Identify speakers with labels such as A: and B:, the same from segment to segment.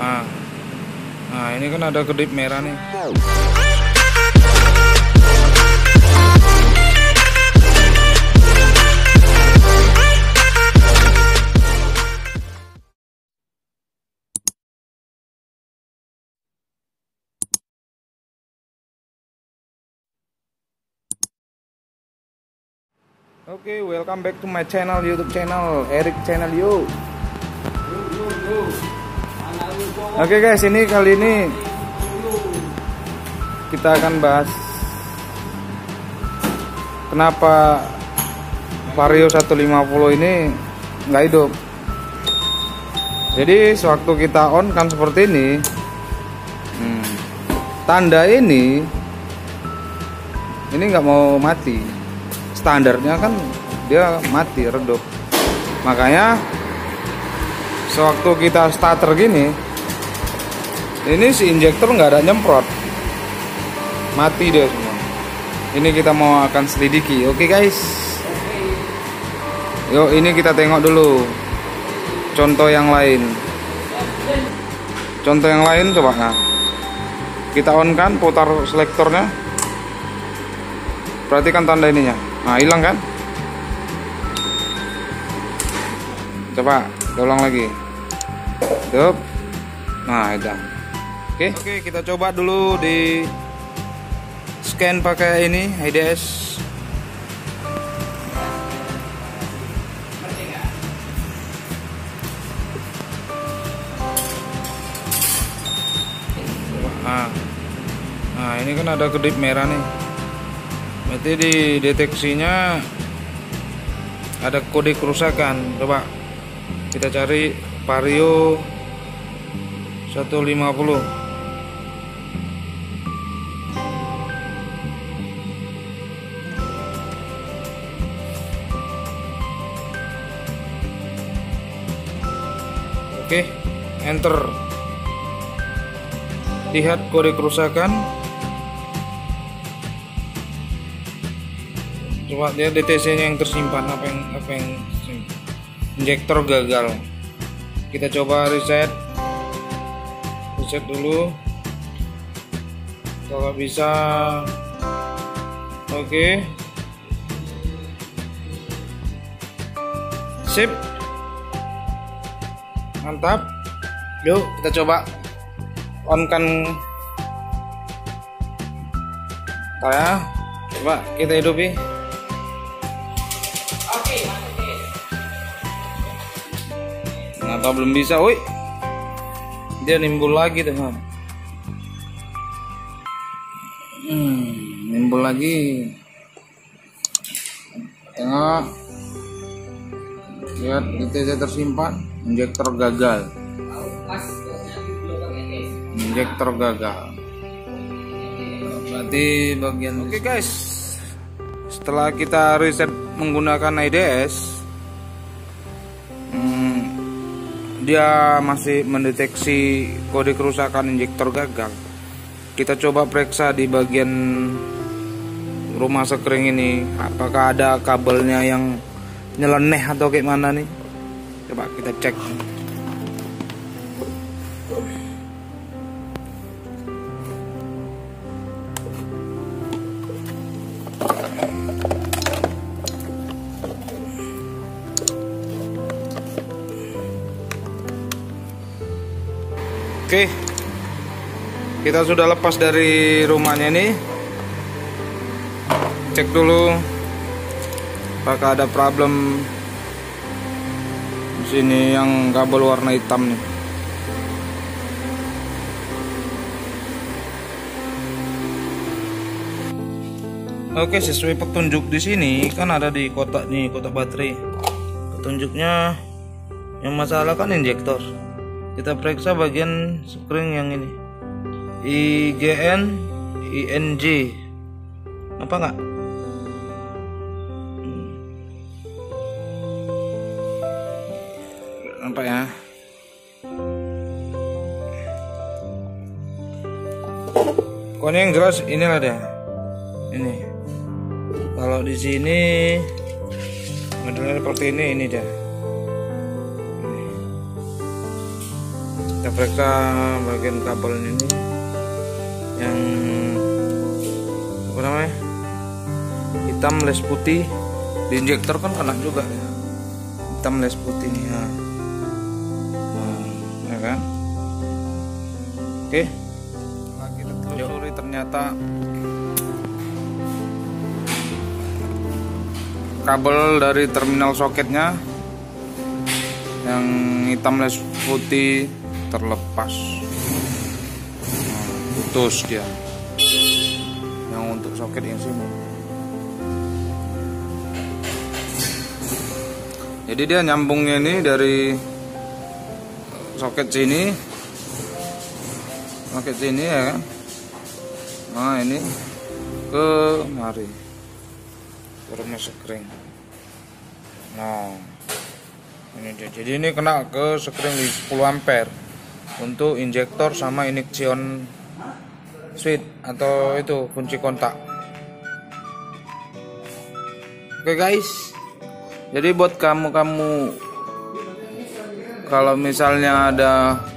A: Nah, nah ini kan ada kedip merah nih. Oke, welcome back to my channel, YouTube channel, Eric channel yo. Oke guys, ini kali ini kita akan bahas kenapa Vario 150 ini nggak hidup. Jadi sewaktu kita on kan seperti ini, tanda ini nggak mau mati. Standarnya kan dia mati, redup. Makanya sewaktu kita starter gini, ini si injektor nggak ada nyemprot, mati dia semua. Ini kita mau akan selidiki. Oke guys, yuk ini kita tengok dulu contoh yang lain. Contoh yang lain coba. Nah, kita on kan, putar selektornya, perhatikan tanda ininya. Nah, hilang kan? Coba ulang lagi. Yup. Nah, hilang. Oke, kita coba dulu di scan pakai ini IDS. Nah, ini kan ada kedip merah nih. Berarti di deteksinya ada kode kerusakan. Coba kita cari Vario 150. Oke, enter. Lihat kode kerusakan. Coba dia DTC-nya yang tersimpan, apa yang injektor gagal. Kita coba reset dulu. Kalau bisa, oke. Sip, mantap. Yuk kita coba on kan ya. Coba kita hidupi. Kenapa belum bisa? Woi, dia nimbul lagi teman. Nimbul lagi. Tengok, lihat DTC tersimpan, injektor gagal. Injektor gagal. Berarti bagian. Oke guys, setelah kita reset menggunakan IDS, dia masih mendeteksi kode kerusakan injektor gagal. Kita coba periksa di bagian rumah sekring ini, apakah ada kabelnya yang nyeleneh atau kayak mana nih. Coba kita cek. Oke, kita sudah lepas dari rumahnya nih. Cek dulu apakah ada problem di sini yang kabel warna hitam nih. Oke, sesuai petunjuk di sini kan ada di kotak nih, kotak baterai. Petunjuknya yang masalah kan injektor. Kita periksa bagian spring yang ini, IGN, INJ, apa enggak? Nampak ya? Pokoknya yang jelas inilah dia. Ini. Kalau di sini modelnya seperti ini dia. Kita periksa bagian kabel ini yang apa namanya, hitam les putih. Di injektor kan kena juga ya, hitam les putih nih ya. Ya kan. Oke, kita telusuri ternyata kabel dari terminal soketnya yang hitam les putih terlepas, putus dia yang untuk soket yang sini. Jadi dia nyambungnya ini dari soket sini ya kan. Nah ini ke mari turunnya sekring. Nah ini dia. Jadi ini kena ke sekring di 10 ampere untuk injektor sama injection switch atau itu kunci kontak. Oke guys, jadi buat kamu kalau misalnya ada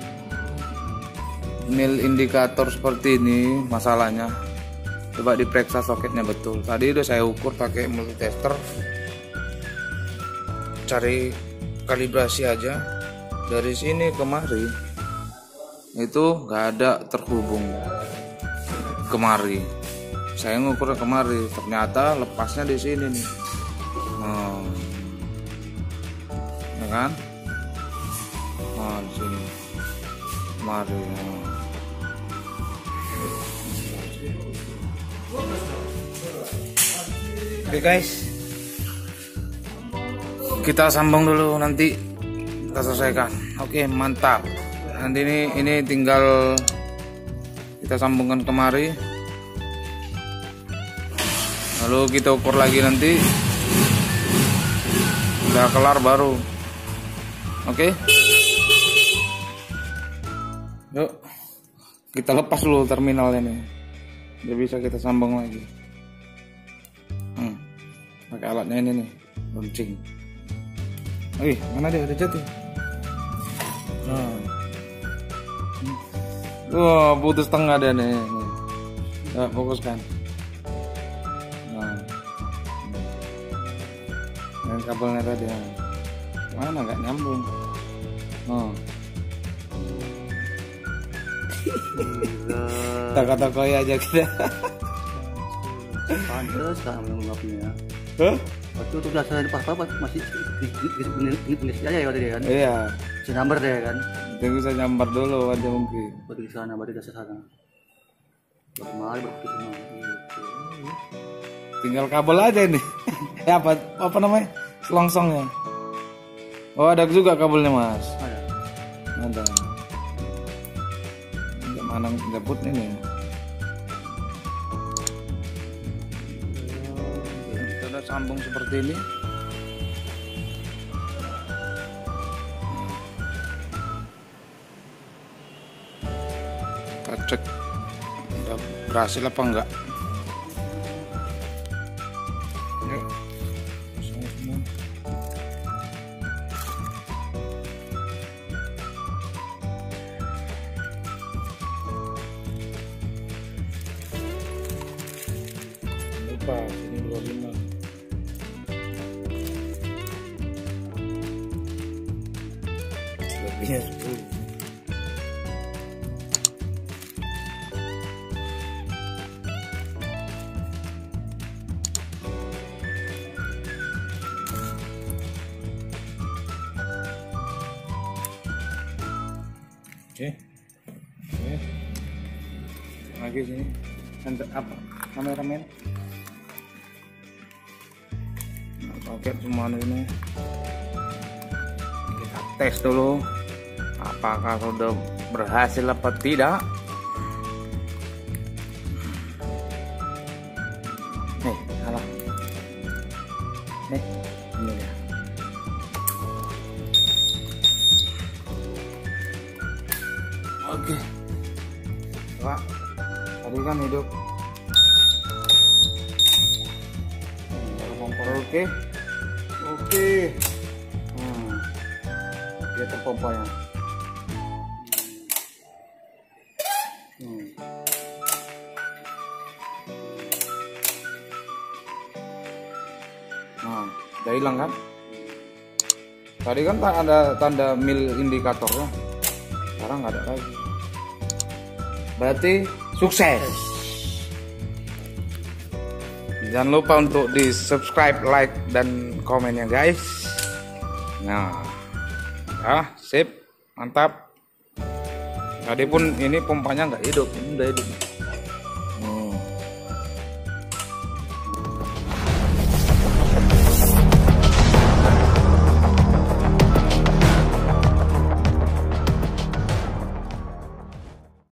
A: mil indikator seperti ini masalahnya, coba diperiksa soketnya betul. Tadi udah saya ukur pakai multitester, cari kalibrasi aja dari sini kemari itu nggak ada terhubung kemari. Saya ngukur kemari, ternyata lepasnya di sini nih. Ya kan? Di sini kemari. Oke guys, kita sambung dulu, nanti kita selesaikan. Oke, mantap. Nanti ini tinggal kita sambungkan kemari, lalu kita ukur lagi nanti udah kelar baru. Oke, yuk kita lepas dulu terminal ini biar bisa kita sambung lagi. Pakai alatnya ini nih, lonceng. Mana dia, udah jatuh. Putus tengah dia nih. Ya, fokuskan. Yang kabelnya tadi. Mana nggak nyambung? Toko-toko aja kita.
B: Pantes kan menganggapnya. Waktu itu biasa apa masih gini aja ya tadi kan.
A: Iya.
B: Saya nyamber deh kan.
A: Tunggu saya nyambar dulu aja mungkin.
B: Baru di sana, baru di sana. Kemarin baru ke sana.
A: Tinggal kabel aja ini. Ya apa namanya? Selongsongnya. Oh, ada juga kabelnya, Mas. Ada. Mana jemput ini? Kita udah sambung seperti ini. Kita cek udah berhasil apa enggak. Sini 25. Lebihnya 10. Oke. Lagi sini. Apa? Kameramen. Soket semua ini kita tes dulu apakah sudah berhasil apa tidak. Salah. Ini dia. Oke. Pak, tadi kan hidup. Oke. Dia terpompanya. Nah, udah hilang kan? Tadi kan ada tanda mil indikatornya, sekarang nggak ada lagi. Berarti sukses. Jangan lupa untuk di subscribe, like, dan komennya guys. Nah, ya sip, mantap. Tadi pun ini pompanya nggak hidup, ini udah hidup.